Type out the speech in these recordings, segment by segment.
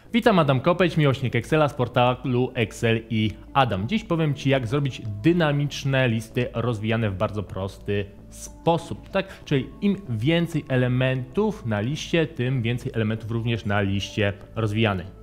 Witam, Adam Kopeć, miłośnik Excela z portalu Excel i Adam. Dziś powiem Ci, jak zrobić dynamiczne listy rozwijane w bardzo prosty sposób. Tak? Czyli im więcej elementów na liście, tym więcej elementów również na liście rozwijanej.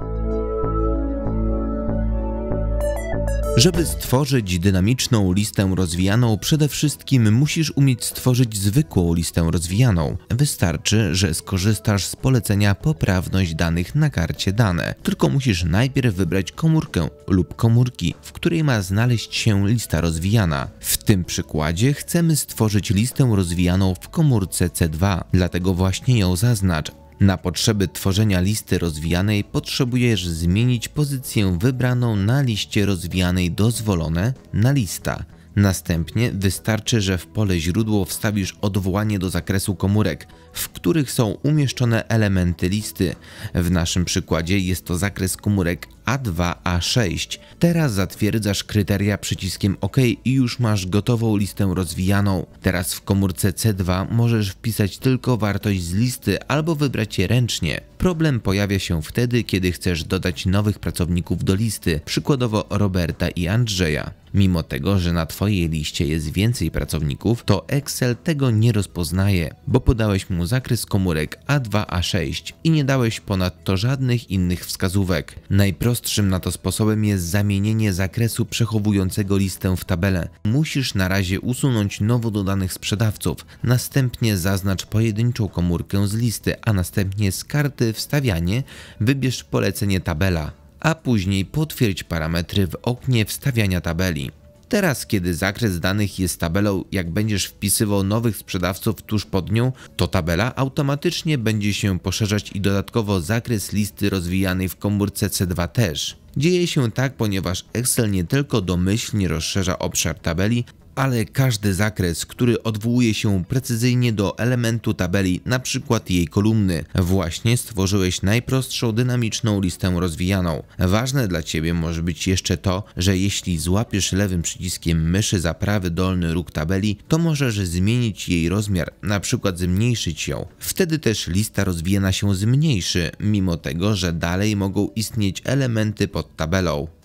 Żeby stworzyć dynamiczną listę rozwijaną, przede wszystkim musisz umieć stworzyć zwykłą listę rozwijaną. Wystarczy, że skorzystasz z polecenia poprawność danych na karcie dane. Tylko musisz najpierw wybrać komórkę lub komórki, w której ma znaleźć się lista rozwijana. W tym przykładzie chcemy stworzyć listę rozwijaną w komórce C2, dlatego właśnie ją zaznacz. Na potrzeby tworzenia listy rozwijanej potrzebujesz zmienić pozycję wybraną na liście rozwijanej dozwolone na lista. Następnie wystarczy, że w pole źródło wstawisz odwołanie do zakresu komórek, w których są umieszczone elementy listy. W naszym przykładzie jest to zakres komórek A2, A6. Teraz zatwierdzasz kryteria przyciskiem OK i już masz gotową listę rozwijaną. Teraz w komórce C2 możesz wpisać tylko wartość z listy albo wybrać je ręcznie. Problem pojawia się wtedy, kiedy chcesz dodać nowych pracowników do listy, przykładowo Roberta i Andrzeja. Mimo tego, że na Twojej liście jest więcej pracowników, to Excel tego nie rozpoznaje, bo podałeś mu zakres komórek A2, A6 i nie dałeś ponadto żadnych innych wskazówek. Najprostszym na to sposobem jest zamienienie zakresu przechowującego listę w tabelę. Musisz na razie usunąć nowo dodanych sprzedawców, następnie zaznacz pojedynczą komórkę z listy, a następnie z karty wstawianie wybierz polecenie tabela, a później potwierdź parametry w oknie wstawiania tabeli. Teraz, kiedy zakres danych jest tabelą, jak będziesz wpisywał nowych sprzedawców tuż pod nią, to tabela automatycznie będzie się poszerzać i dodatkowo zakres listy rozwijanej w komórce C2 też. Dzieje się tak, ponieważ Excel nie tylko domyślnie rozszerza obszar tabeli, ale każdy zakres, który odwołuje się precyzyjnie do elementu tabeli, np. jej kolumny. Właśnie stworzyłeś najprostszą dynamiczną listę rozwijaną. Ważne dla Ciebie może być jeszcze to, że jeśli złapiesz lewym przyciskiem myszy za prawy dolny róg tabeli, to możesz zmienić jej rozmiar, np. zmniejszyć ją. Wtedy też lista rozwijana się zmniejszy, mimo tego, że dalej mogą istnieć elementy pod tabelą.